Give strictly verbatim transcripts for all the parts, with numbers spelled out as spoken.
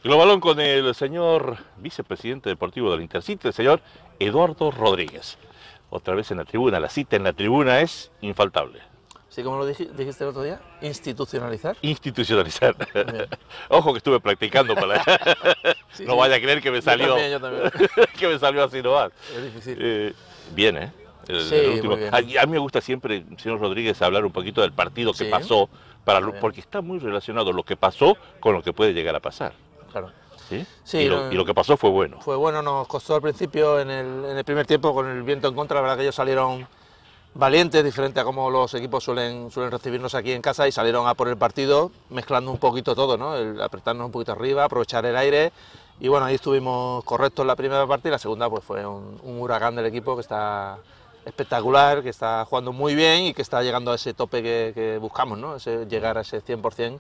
Globalón con el señor vicepresidente deportivo del Intercity, el señor Eduardo Rodríguez. Otra vez en la tribuna, la cita en la tribuna es infaltable. Sí, como lo dijiste el otro día, institucionalizar. Institucionalizar. Ojo que estuve practicando para... Sí, no sí. vaya a creer que me salió... Yo también, yo también. que me salió así nomás. Es difícil. Eh, bien, ¿eh? El, Sí, el último. muy bien. A, a mí me gusta siempre, señor Rodríguez, hablar un poquito del partido que Sí. pasó, para lo, Bien. porque está muy relacionado lo que pasó con lo que puede llegar a pasar. Claro. ¿Sí? Sí, y, lo, no, y lo que pasó fue bueno. Fue bueno, nos costó al principio en el, en el primer tiempo con el viento en contra, la verdad que ellos salieron valientes, diferente a como los equipos suelen, suelen recibirnos aquí en casa, y salieron a por el partido mezclando un poquito todo, ¿no? El apretarnos un poquito arriba, aprovechar el aire, y bueno, ahí estuvimos correctos en la primera parte, y la segunda pues fue un, un huracán del equipo que está espectacular, que está jugando muy bien y que está llegando a ese tope que, que buscamos, ¿no? Ese, llegar a ese cien por cien,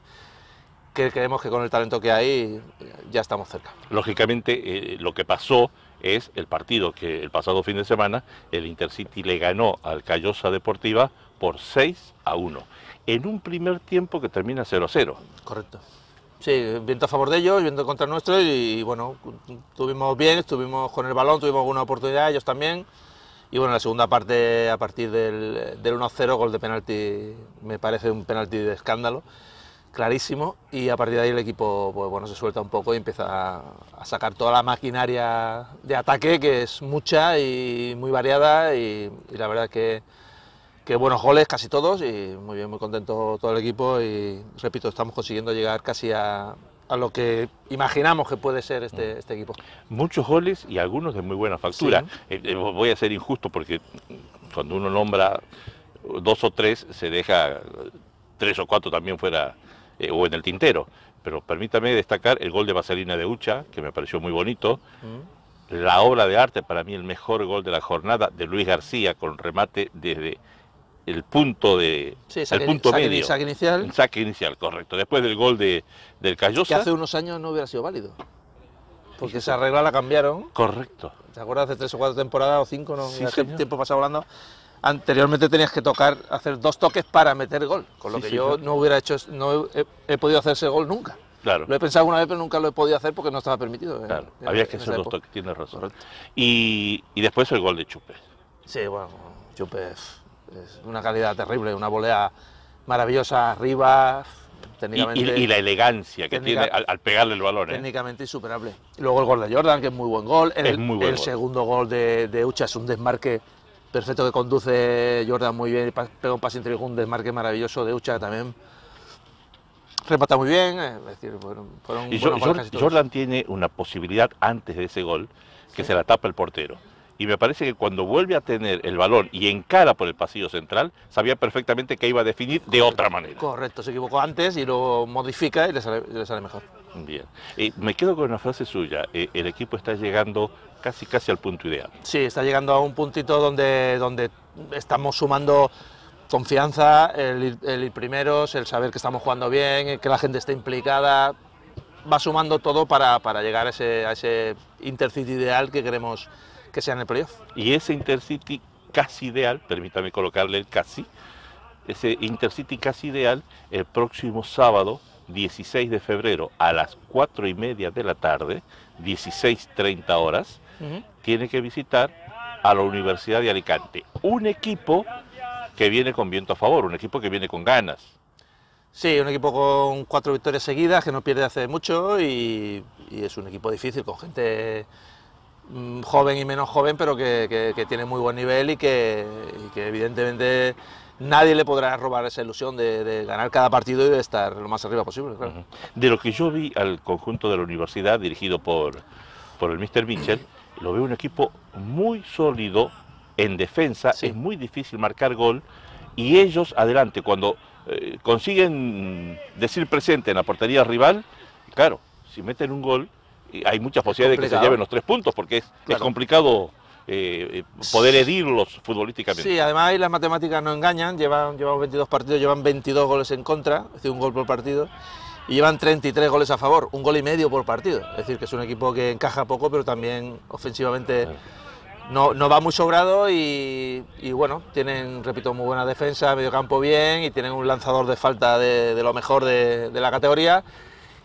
que creemos que con el talento que hay ya estamos cerca. Lógicamente, eh, lo que pasó es el partido que el pasado fin de semana el Intercity le ganó al Callosa Deportiva por seis a uno, en un primer tiempo que termina cero a cero. Correcto. Sí, viento a favor de ellos, viento contra nuestro, y, y bueno, estuvimos bien, estuvimos con el balón, tuvimos alguna oportunidad, ellos también. Y bueno, en la segunda parte, a partir del, del uno a cero, gol de penalti, me parece un penalti de escándalo, clarísimo, y a partir de ahí el equipo pues, bueno, se suelta un poco y empieza a, a sacar toda la maquinaria de ataque, que es mucha y muy variada, y, y la verdad que, que buenos goles casi todos, y muy bien, muy contento todo el equipo, y repito, estamos consiguiendo llegar casi a, a lo que imaginamos que puede ser este, este equipo. Muchos goles y algunos de muy buena factura. Sí. Eh, eh, voy a ser injusto porque cuando uno nombra dos o tres, se deja tres o cuatro también fuera eh, o en el tintero. Pero permítame destacar el gol de Vaselina de Ucha, que me pareció muy bonito. Mm. La obra de arte, para mí el mejor gol de la jornada, de Luis García, con remate desde el punto de sí, saque, el punto saque, medio. Saque inicial. El saque inicial, correcto. Después del gol de, del Callosa. Que hace unos años no hubiera sido válido. Porque esa regla la cambiaron. Correcto. ¿Te acuerdas? Hace tres o cuatro temporadas o cinco, no? Sí, ¿Qué tiempo pasa hablando? Anteriormente tenías que tocar, hacer dos toques para meter gol. Con lo sí, que sí, yo claro. no hubiera hecho, no he, he podido hacer ese gol nunca. Claro. Lo he pensado una vez, pero nunca lo he podido hacer porque no estaba permitido. Claro. En, Había en, que en hacer dos toques, tienes razón. Y, y después el gol de Chupe. Sí, bueno, Chupe es, es una calidad terrible, una volea maravillosa arriba. Técnicamente, y, y, y la elegancia que tiene al, al pegarle el balón. Técnicamente ¿eh? insuperable. Luego el gol de Jordan, que es muy buen gol. El, es muy buen el gol. segundo gol de, de Ucha es un desmarque perfecto que conduce Jordan muy bien, pega un pase interior con un desmarque maravilloso de Ucha también. Remata muy bien, es decir, fueron, fueron y Jordan, Jordan tiene una posibilidad antes de ese gol que sí. se la tapa el portero. Y me parece que cuando vuelve a tener el balón y encara por el pasillo central, sabía perfectamente que iba a definir de otra manera. Correcto, se equivocó antes y lo modifica y le sale, le sale mejor. Bien. Eh, me quedo con una frase suya, eh, el equipo está llegando casi casi al punto ideal. Sí, está llegando a un puntito donde, donde estamos sumando confianza, el ir, el ir primeros, el saber que estamos jugando bien, que la gente esté implicada, va sumando todo para, para llegar a ese, a ese Intercity ideal que queremos que sea en el playoff. Y ese Intercity casi ideal, permítame colocarle el casi, ese Intercity casi ideal, el próximo sábado, dieciséis de febrero, a las cuatro y media de la tarde, dieciséis treinta horas, uh-huh. tiene que visitar a la Universidad de Alicante. Un equipo que viene con viento a favor, un equipo que viene con ganas. Sí, un equipo con cuatro victorias seguidas, que no pierde hace mucho, y, y es un equipo difícil, con gente joven y menos joven, pero que, que, que tiene muy buen nivel y que, y que evidentemente nadie le podrá robar esa ilusión de, de ganar cada partido y de estar lo más arriba posible. Claro. Uh-huh. De lo que yo vi al conjunto de la universidad dirigido por, por el mister Mitchell, lo veo un equipo muy sólido en defensa, sí. es muy difícil marcar gol, y ellos adelante, cuando eh, consiguen decir presente en la portería rival, claro, si meten un gol, hay muchas posibilidades de que se lleven los tres puntos, porque es, claro. es complicado eh, poder herirlos futbolísticamente. Sí, además ahí las matemáticas no engañan, llevan, llevan veintidós partidos, llevan veintidós goles en contra, es decir, un gol por partido, y llevan treinta y tres goles a favor, un gol y medio por partido, es decir, que es un equipo que encaja poco, pero también ofensivamente no, no va muy sobrado, y, y bueno, tienen, repito, muy buena defensa, medio campo bien, y tienen un lanzador de falta de, de lo mejor de, de la categoría.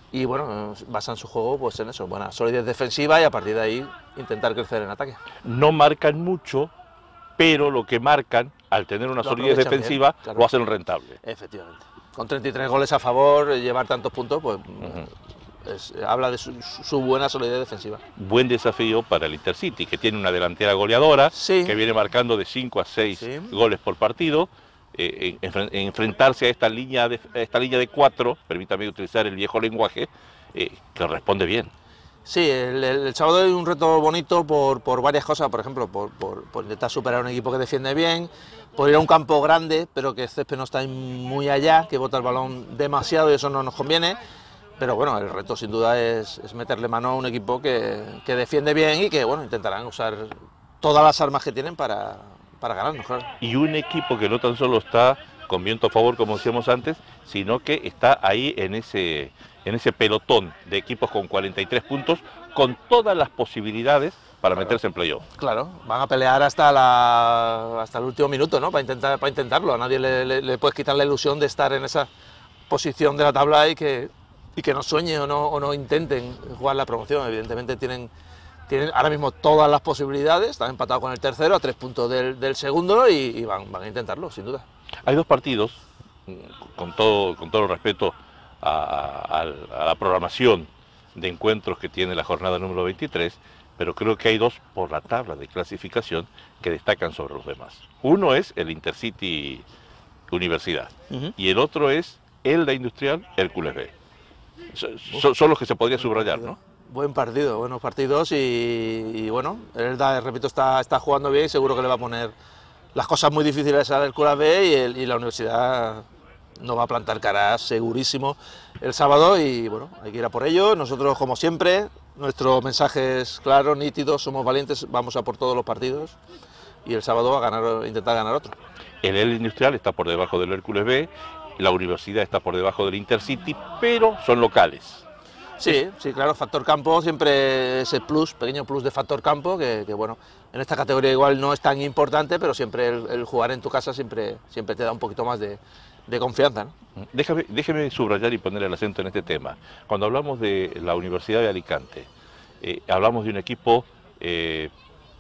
y bueno, basan su juego pues en eso, buena solidez defensiva y a partir de ahí intentar crecer en ataque. No marcan mucho, pero lo que marcan, al tener una Lo solidez defensiva, bien, claro. lo hacen rentable. Efectivamente. Con treinta y tres goles a favor, llevar tantos puntos, pues uh-huh. es, habla de su, su buena solidez defensiva. Buen desafío para el Intercity, que tiene una delantera goleadora, sí. que viene marcando de cinco a seis sí. goles por partido. Eh, en, en, enfrentarse a esta línea de, a esta línea de cuatro, permítame utilizar el viejo lenguaje, eh, que responde bien. Sí, el, el, el sábado hay un reto bonito por, por varias cosas, por ejemplo, por, por, por intentar superar un equipo que defiende bien, por ir a un campo grande, pero que el césped no está muy allá, que bota el balón demasiado y eso no nos conviene, pero bueno, el reto sin duda es, es meterle mano a un equipo que, que defiende bien y que bueno, intentarán usar todas las armas que tienen para, para ganarnos, claro. Y un equipo que no tan solo está con viento a favor, como decíamos antes, sino que está ahí en ese, en ese pelotón de equipos con cuarenta y tres puntos, con todas las posibilidades para claro. meterse en playoff. Claro, van a pelear hasta, la, hasta el último minuto, ¿no? Para, intentar, para intentarlo. A nadie le, le, le puedes quitar la ilusión de estar en esa posición de la tabla y que, y que no sueñen o no, o no intenten jugar la promoción. Evidentemente tienen, tienen ahora mismo todas las posibilidades, están empatados con el tercero a tres puntos del, del segundo y, y van, van a intentarlo, sin duda. Hay dos partidos, con todo, con todo el respeto a, a, a la programación de encuentros que tiene la jornada número veintitrés, pero creo que hay dos por la tabla de clasificación que destacan sobre los demás. Uno es el Intercity Universidad uh-huh. y el otro es el de Industrial Hércules B. Son, son los que se podría subrayar, ¿no? Buen partido, buenos partidos y, y bueno, el da, repito, está, está jugando bien y seguro que le va a poner las cosas muy difíciles al Hércules B y, el, y la universidad no va a plantar cara segurísimo el sábado y bueno, hay que ir a por ello. Nosotros, como siempre, nuestro mensaje es claro, nítido, somos valientes, vamos a por todos los partidos y el sábado a ganar, intentar ganar otro. El El Industrial está por debajo del Hércules B, la universidad está por debajo del Intercity, pero son locales. Sí, sí, claro, factor campo, siempre ese plus, pequeño plus de factor campo, que, que bueno, en esta categoría igual no es tan importante, pero siempre el, el jugar en tu casa siempre, siempre te da un poquito más de, de confianza, ¿no? Déjame, déjeme subrayar y poner el acento en este tema. Cuando hablamos de la Universidad de Alicante, eh, hablamos de un equipo eh,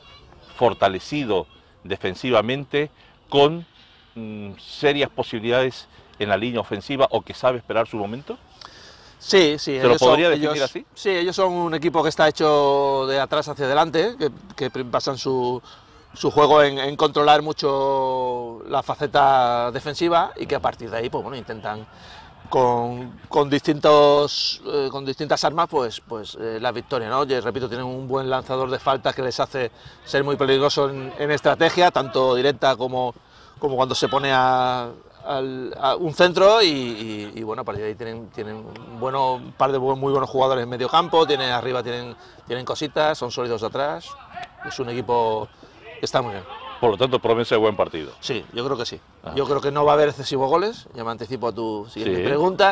fortalecido defensivamente, con mm, serias posibilidades en la línea ofensiva o que sabe esperar su momento. Sí, sí. ¿Se lo podría son, definir ellos, así? Sí, ellos son un equipo que está hecho de atrás hacia adelante, que, que basan su, su juego en, en controlar mucho la faceta defensiva y que a partir de ahí, pues bueno, intentan con, con distintos eh, con distintas armas, pues, pues eh, la victoria, ¿no? Yo repito, tienen un buen lanzador de faltas que les hace ser muy peligroso en, en estrategia, tanto directa como, como cuando se pone a Al, a un centro y, y, y bueno, a partir de ahí tienen, tienen un, bueno, un par de muy buenos jugadores en medio campo, tienen arriba tienen, tienen cositas, son sólidos de atrás, es un equipo que está muy bien. Por lo tanto, promesa de buen partido. Sí, yo creo que sí. Ah. Yo creo que no va a haber excesivos goles, ya me anticipo a tu siguiente sí. pregunta.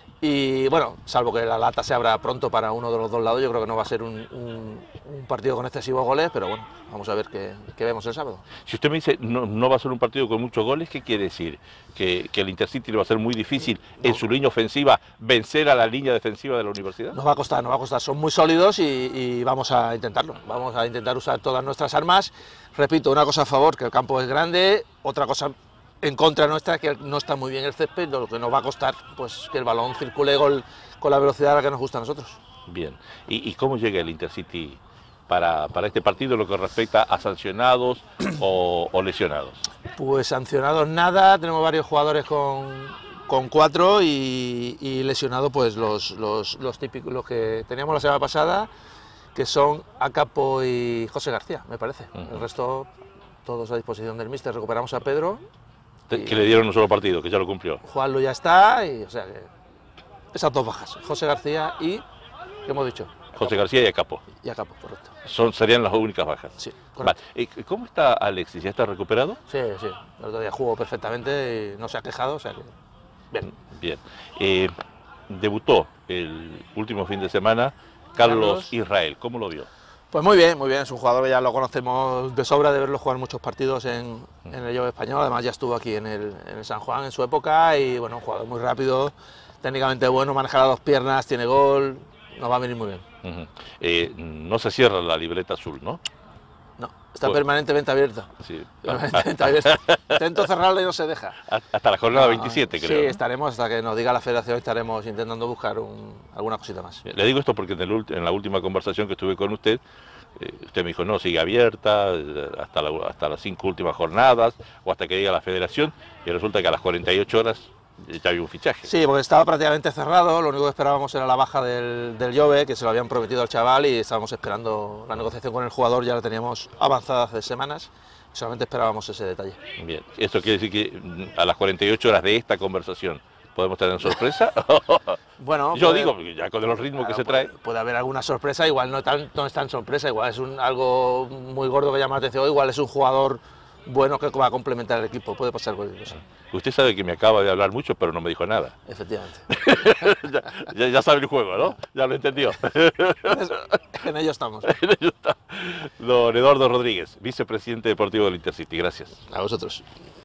Y bueno, salvo que la lata se abra pronto para uno de los dos lados, yo creo que no va a ser un, un, un partido con excesivos goles, pero bueno, vamos a ver qué, qué vemos el sábado. Si usted me dice no, no va a ser un partido con muchos goles, ¿qué quiere decir? ¿Que, que el Intercity le va a ser muy difícil no. en su línea ofensiva vencer a la línea defensiva de la universidad? Nos va a costar, nos va a costar, son muy sólidos y, y vamos a intentarlo, vamos a intentar usar todas nuestras armas. Repito, una cosa a favor, que el campo es grande, otra cosa en contra nuestra, que no está muy bien el césped, lo que nos va a costar pues que el balón circule gol con la velocidad a la que nos gusta a nosotros. Bien, ¿y, y cómo llega el Intercity para, para este partido en lo que respecta a sancionados o, o lesionados? Pues sancionados nada, tenemos varios jugadores con, con cuatro y, y lesionados pues los, los, los típicos, los que teníamos la semana pasada, que son Acapo y José García, me parece. Uh-huh. El resto, todos a disposición del míster, recuperamos a Pedro. Que le dieron un solo partido, que ya lo cumplió. Juanlo ya está, y o sea que esas dos bajas, José García y, ¿qué hemos dicho? José García y Acapo. Y Acapo, correcto. Son, serían las únicas bajas. Sí, correcto. Vale. ¿Cómo está Alexis? ¿Ya está recuperado? Sí, sí, el otro día jugó perfectamente y no se ha quejado, o sea que bien. Bien. Eh, debutó el último fin de semana Carlos, Carlos Israel, ¿cómo lo vio? Pues muy bien, muy bien, es un jugador que ya lo conocemos de sobra, de verlo jugar muchos partidos en, en el Llove español, además ya estuvo aquí en el, en el San Juan en su época y bueno, un jugador muy rápido, técnicamente bueno, maneja las dos piernas, tiene gol, nos va a venir muy bien. Uh-huh. eh, no se cierra la libreta azul, ¿no? No, está Pues, permanentemente abierta. Sí. Permanentemente abierta. Intento cerrarla y no se deja. Hasta la jornada No, veintisiete, creo. Sí, ¿no? estaremos, hasta que nos diga la federación, estaremos intentando buscar un, alguna cosita más. Le digo esto porque en, el, en la última conversación que estuve con usted, eh, usted me dijo, no, sigue abierta eh, hasta, la, hasta las cinco últimas jornadas o hasta que diga la federación, y resulta que a las cuarenta y ocho horas ya había un fichaje. Sí, porque estaba prácticamente cerrado, lo único que esperábamos era la baja del, del Jove, que se lo habían prometido al chaval, y estábamos esperando la negociación con el jugador, ya la teníamos avanzada hace semanas, solamente esperábamos ese detalle. Bien, ¿esto quiere decir que a las cuarenta y ocho horas de esta conversación podemos tener sorpresa? Bueno, yo puede, digo, ya con los ritmos claro, que se puede, trae. puede haber alguna sorpresa, igual no, tan, no es tan sorpresa, igual es un, algo muy gordo que llama la atención, igual es un jugador bueno que va a complementar el equipo, puede pasar cualquier cosa. Usted sabe que me acaba de hablar mucho, pero no me dijo nada. Efectivamente. ya, ya, ya sabe el juego, ¿no? Ya lo entendió. En ello estamos. En ello está. Don Eduardo Rodríguez, vicepresidente deportivo del Intercity. Gracias. A vosotros.